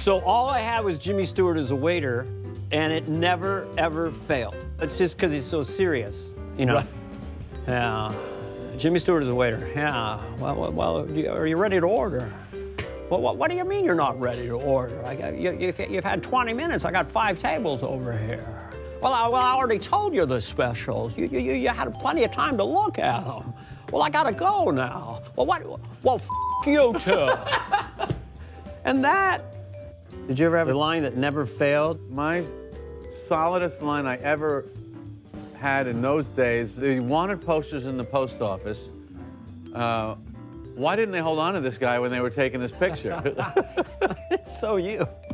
So all I had was Jimmy Stewart as a waiter, and it never, ever failed. It's just because he's so serious, you know? Right. Yeah. Jimmy Stewart as a waiter. Yeah. Well, are you ready to order? Well, what do you mean you're not ready to order? You've had 20 minutes. I got 5 tables over here. Well, I already told you the specials. You had plenty of time to look at them. Well, I gotta go now. Well, f you too. And that. Did you ever have a line that never failed? My solidest line I ever had in those days, they wanted posters in the post office. Why didn't they hold on to this guy when they were taking his picture? It's so you.